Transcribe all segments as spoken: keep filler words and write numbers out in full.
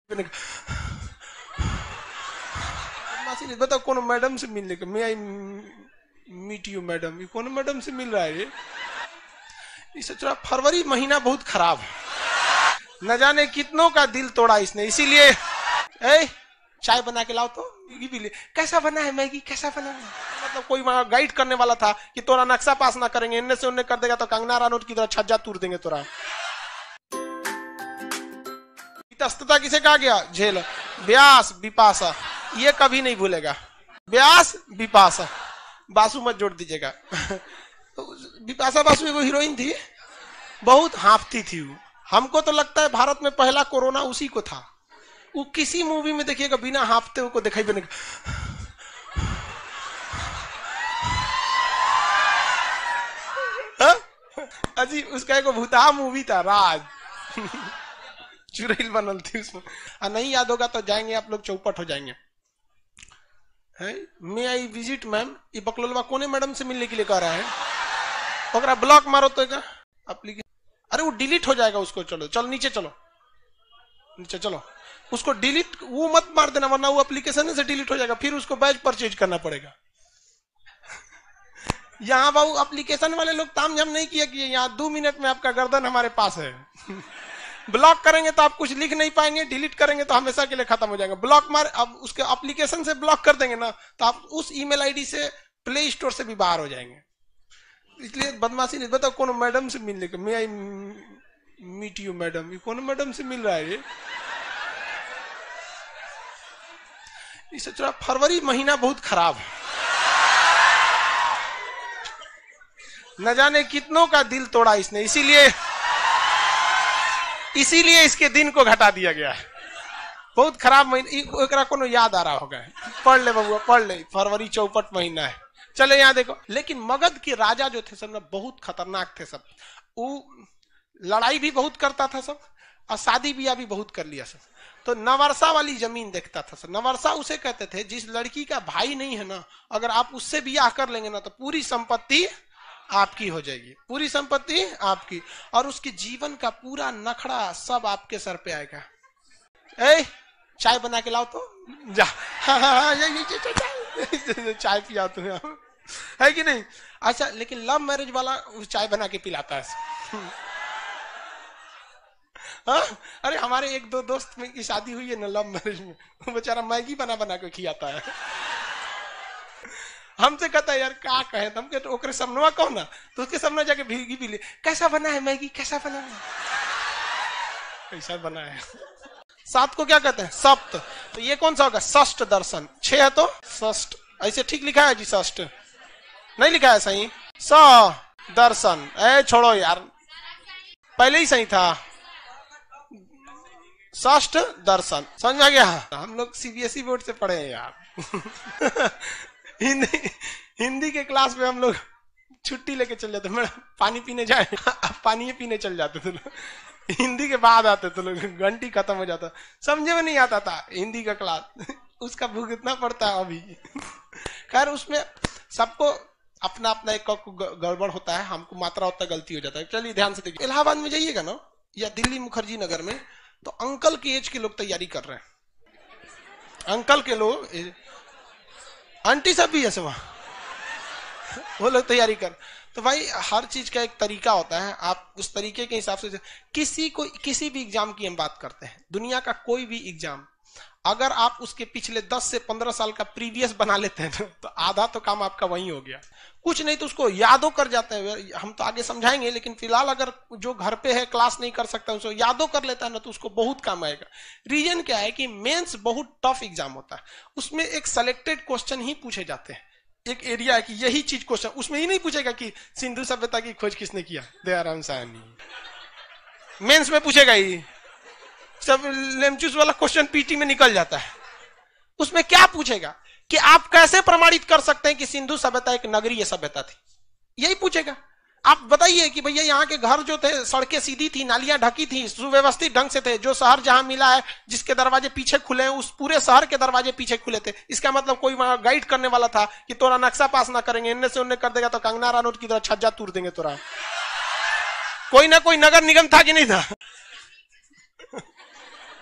बताओ कौन मैडम से मिलने का, मैं आई मीट यू मैडम, कौन मैडम से मिल रहा है ये? सोच रहा फरवरी महीना बहुत खराब है, न जाने कितनों का दिल तोड़ा इसने, इसीलिए ए चाय बना के लाओ तो ये भी ले। कैसा बना है मैगी, कैसा बना है? मतलब कोई वहां गाइड करने वाला था कि तोरा नक्शा पास ना करेंगे, इनने से उन्ने कर देगा तो कंगना रनौत की तरह छज्जा तोड़ देंगे तोरा। तस्तता किसे कहा गया? झेल। व्यास विपाशा, ये कभी नहीं भूलेगा। व्यास विपाशा, बासु मत जोड़ दीजिएगा। विपाशा बासु एगो हीरोइन थी, बहुत हाफती थी वो। हमको तो लगता है भारत में पहला कोरोना उसी को था। वो किसी मूवी में देखिएगा बिना हाफते को दिखाई देने अजी उसका एक भूतहा मूवी था राज, चुड़ैल बनल थी उसमें। आ नहीं याद होगा तो जाएंगे आप लोग चौपट हो जाएंगे। है मे आई विजिट मैम, ये बकलोलवा कोने मैडम से मिलने के लिए कह रहा है। ओकरा ब्लॉक मारो तो एप्लीकेशन, अरे वो डिलीट हो जाएगा उसको। चलो चलो नीचे चलो, नीचे चलो, उसको डिलीट वो मत मार देना वरना वो एप्लीकेशन से डिलीट हो जाएगा, फिर उसको बैच परचेज करना पड़ेगा। यहाँ बाबू एप्लीकेशन वाले लोग तामझाम नहीं किया कि यहाँ दो मिनट में आपका गर्दन हमारे पास है। ब्लॉक करेंगे तो आप कुछ लिख नहीं पाएंगे, डिलीट करेंगे तो हमेशा के लिए खत्म हो जाएगा। ब्लॉक मार अब उसके एप्लीकेशन से ब्लॉक कर देंगे ना तो आप उस ईमेल आईडी से प्ले स्टोर से भी बाहर हो जाएंगे। इसलिए बदमाशी नहीं। बताओ कौन मैडम से मिलने का, मैं आई मीट यू मैडम, कौन मैडम से मिल रहा है ये? सोच रहा फरवरी महीना बहुत खराब है, न जाने कितनों का दिल तोड़ा इसने, इसीलिए इसीलिए इसके दिन को घटा दिया गया है। बहुत खराब महीना, कोनो याद आ रहा होगा, पढ़ ले बबुआ पढ़ ले, फरवरी चौपट महीना है। चले यहाँ देखो, लेकिन मगध के राजा जो थे सब ना बहुत खतरनाक थे सब। वो लड़ाई भी बहुत करता था सब, और शादी ब्याह भी बहुत कर लिया सब। तो नवर्षा वाली जमीन देखता था सब। नवर्षा उसे कहते थे जिस लड़की का भाई नहीं है ना, अगर आप उससे ब्याह कर लेंगे ना तो पूरी संपत्ति आपकी हो जाएगी, पूरी संपत्ति आपकी, और उसके जीवन का पूरा नखड़ा सब आपके सर पे आएगा। ए चाय बना के लाओ तो जा, हाँ, हाँ, हाँ, चाय, चाय पिया तुम्हें, है कि नहीं? अच्छा, लेकिन लव मैरिज वाला चाय बना के पिलाता है। हाँ? अरे हमारे एक दो दोस्त में की शादी हुई है ना लव मैरिज में, वो बेचारा मैगी बना बना के खिलाता है। हमसे कहता है यार क्या कहे, हम कहते तो ओकरे सामने कहो ना, तो उसके सामने जाके भीगी भी ले, कैसा बना है मैगी, कैसा बना है, कैसा बना है। सात को क्या कहते हैं? सप्त। तो ये कौन सा होगा? षष्ठ दर्शन। छह है तो षष्ठ, ऐसे ठीक लिखा है जी? षष्ठ नहीं लिखा है सही, स दर्शन। ए छोड़ो यार, पहले ही सही था, षष्ठ दर्शन। समझ में आ गया? हम लोग सीबीएसई बोर्ड से पढ़े हैं यार। हिंदी हिंदी के क्लास में हम लोग छुट्टी लेके चल जाते, मैडम पानी पीने जाए, पानी पीने चल जाते थे लोग। हिंदी के बाद आते थे लोग, घंटी खत्म हो जाता, समझे में नहीं आता था हिंदी का क्लास, उसका भुगतना पड़ता है अभी। खैर उसमें सबको अपना अपना एक गड़बड़ होता है, हमको मात्रा होता है, गलती हो जाता है। चलिए ध्यान से देखिए, इलाहाबाद में जाइएगा ना या दिल्ली मुखर्जी नगर में, तो अंकल की एज के लोग तैयारी कर रहे हैं। अंकल के लोग, आंटी सब भी है वहां, वो लोग तैयारी कर। तो भाई हर चीज का एक तरीका होता है, आप उस तरीके के हिसाब से किसी को किसी भी एग्जाम की हम बात करते हैं, दुनिया का कोई भी एग्जाम, अगर आप उसके पिछले दस से पंद्रह साल का प्रीवियस बना लेते हैं तो आधा तो काम आपका वहीं हो गया। कुछ नहीं तो उसको यादो कर जाते हैं, हम तो आगे समझाएंगे, लेकिन फिलहाल अगर जो घर पे है क्लास नहीं कर सकता उसको यादो कर लेता है ना तो उसको बहुत काम आएगा। रीजन क्या है कि मेंस बहुत टफ एग्जाम होता है, उसमें एक सेलेक्टेड क्वेश्चन ही पूछे जाते हैं, एक एरिया है कि यही चीज क्वेश्चन, उसमें ही नहीं पूछेगा कि सिंधु सभ्यता की खोज किसने किया, दयाराम साहनी। मेंस में पूछेगा ही सब, लेमचूस वाला क्वेश्चन पीटी में निकल जाता है। उसमें क्या पूछेगा कि आप कैसे प्रमाणित कर सकते हैं कि सिंधु सभ्यता एक नगरीय सभ्यता थी, यही पूछेगा। आप बताइए कि भैया यहाँ के घर जो थे सड़कें सीधी थी, नालियां ढकी थी, सुव्यवस्थित ढंग से थे, जो शहर जहां मिला है जिसके दरवाजे पीछे खुले हैं उस पूरे शहर के दरवाजे पीछे खुले थे। इसका मतलब कोई वहां गाइड करने वाला था कि तोरा नक्शा पास ना करेंगे, इनने से उन्ने कर देगा तो कंगना रनौत की तरह छज्जा तोड़ देंगे तोरा। कोई ना कोई नगर निगम था कि नहीं था?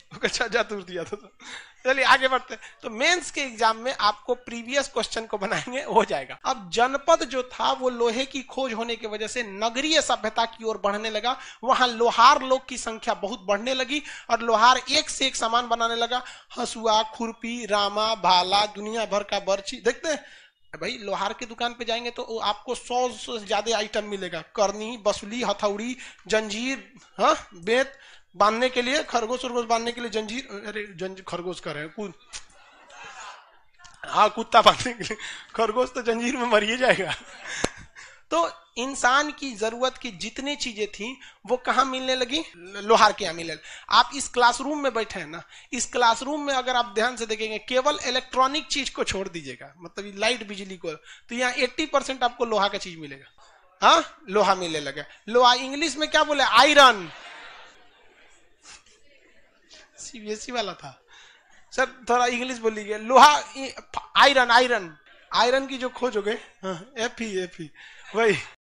अच्छा जातूर दिया था तो। चलिए आगे बढ़ते हैं। तो मेंस के एग्जाम में आपको प्रीवियस क्वेश्चन को बनाएंगे, हो जाएगा। अब जनपद जो था वो लोहे की खोज होने की वजह से नगरीय सभ्यता की ओर बढ़ने लगा। वहां लोहार लोग की संख्या बहुत बढ़ने लगी और लोहार एक से एक सामान बनाने लगा। हसुआ, खुरपी, रामा, भाला, दुनिया भर का बर्छी। देखते हैं भाई, लोहार की दुकान पे जाएंगे तो आपको सौ से ज्यादा आइटम मिलेगा। करनी, बसुली, हथौड़ी, जंजीर, हाँ, बेत बांधने के लिए, खरगोश उरगोश बांधने के लिए जंजीर, अरे जंजीर खरगोश कर रहे हैं कुछ, हाँ कुत्ता बांधने के लिए, खरगोश तो जंजीर में मर ही जाएगा। तो इंसान की जरूरत की जितनी चीजें थी वो कहां मिलने लगी? लोहार के यहां मिलने लगी। आप इस क्लासरूम में बैठे हैं ना, इस क्लासरूम में अगर आप ध्यान से देखेंगे केवल इलेक्ट्रॉनिक चीज को छोड़ दीजिएगा, मतलब लाइट बिजली को, तो यहाँ अस्सी परसेंट आपको लोहा का चीज मिलेगा। हाँ, लोहा मिलने लगा। लोहा इंग्लिश में क्या बोले? आयरन। सीबीएसई वाला था सर, थोड़ा इंग्लिश बोल लीजिए। लोहा, आयरन, आयरन, आयरन की जो खोज हो गई, एफ ही एफ ही वही।